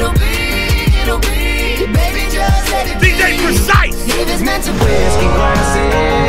It'll be, baby, just let it be. DJ Precise. If it's meant to whiskey glasses.